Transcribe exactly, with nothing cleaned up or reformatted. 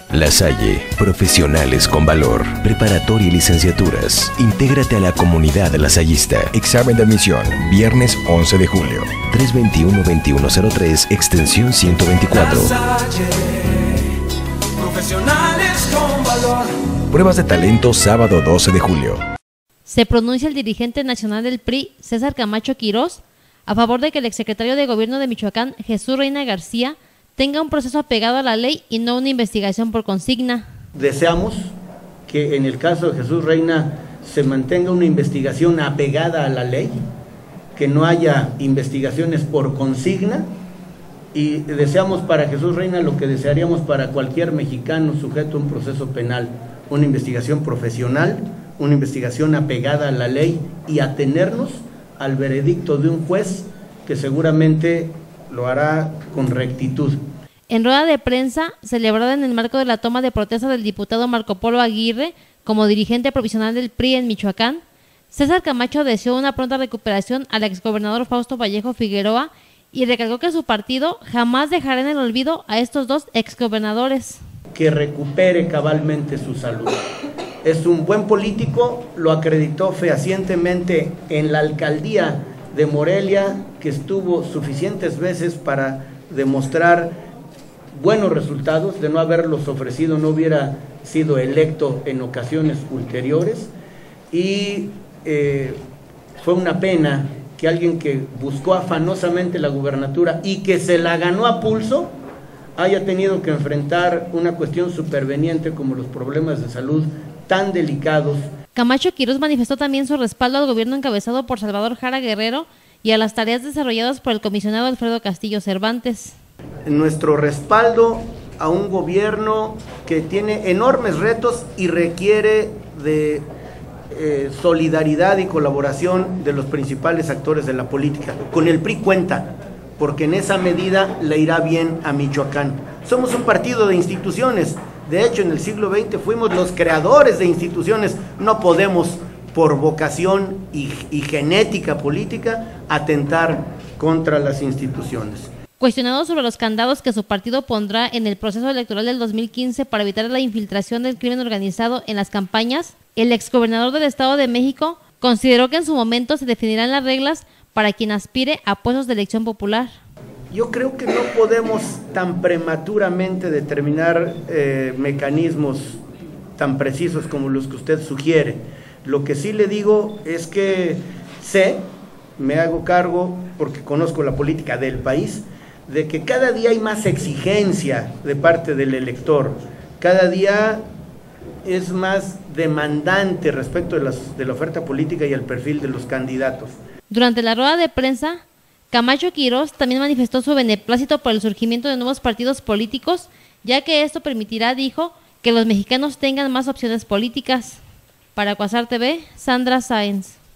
La Salle, profesionales con valor, preparatoria y licenciaturas. Intégrate a la comunidad lasallista. Examen de admisión, viernes once de julio. tres veintiuno veintiuno cero tres, extensión ciento veinticuatro. La Salle, profesionales con valor. Pruebas de talento sábado doce de julio. Se pronuncia el dirigente nacional del P R I, César Camacho Quirós, a favor de que el exsecretario de Gobierno de Michoacán, Jesús Reina García, tenga un proceso apegado a la ley y no una investigación por consigna. Deseamos que en el caso de Jesús Reina se mantenga una investigación apegada a la ley, que no haya investigaciones por consigna, y deseamos para Jesús Reina lo que desearíamos para cualquier mexicano sujeto a un proceso penal, una investigación profesional, una investigación apegada a la ley y atenernos al veredicto de un juez que seguramente lo hará con rectitud. En rueda de prensa, celebrada en el marco de la toma de protesta del diputado Marco Polo Aguirre como dirigente provisional del P R I en Michoacán, César Camacho deseó una pronta recuperación al exgobernador Fausto Vallejo Figueroa y recalcó que su partido jamás dejará en el olvido a estos dos exgobernadores. Que recupere cabalmente su salud. Es un buen político, lo acreditó fehacientemente en la alcaldía de Morelia, que estuvo suficientes veces para demostrar buenos resultados. De no haberlos ofrecido no hubiera sido electo en ocasiones ulteriores, y eh, fue una pena que alguien que buscó afanosamente la gubernatura y que se la ganó a pulso haya tenido que enfrentar una cuestión superveniente como los problemas de salud tan delicados. Camacho Quirós manifestó también su respaldo al gobierno encabezado por Salvador Jara Guerrero y a las tareas desarrolladas por el comisionado Alfredo Castillo Cervantes. Nuestro respaldo a un gobierno que tiene enormes retos y requiere de eh, solidaridad y colaboración de los principales actores de la política. Con el P R I cuenta, porque en esa medida le irá bien a Michoacán. Somos un partido de instituciones. De hecho, en el siglo veinte fuimos los creadores de instituciones. No podemos, por vocación y, y genética política, atentar contra las instituciones. Cuestionado sobre los candados que su partido pondrá en el proceso electoral del dos mil quince para evitar la infiltración del crimen organizado en las campañas, el exgobernador del Estado de México consideró que en su momento se definirán las reglas para quien aspire a puestos de elección popular. Yo creo que no podemos tan prematuramente determinar eh, mecanismos tan precisos como los que usted sugiere. Lo que sí le digo es que sé, me hago cargo, porque conozco la política del país, de que cada día hay más exigencia de parte del elector, cada día es más demandante respecto de, las, de la oferta política y el perfil de los candidatos. Durante la rueda de prensa, Camacho Quirós también manifestó su beneplácito por el surgimiento de nuevos partidos políticos, ya que esto permitirá, dijo, que los mexicanos tengan más opciones políticas. Para Cuasar T V, Sandra Sáenz.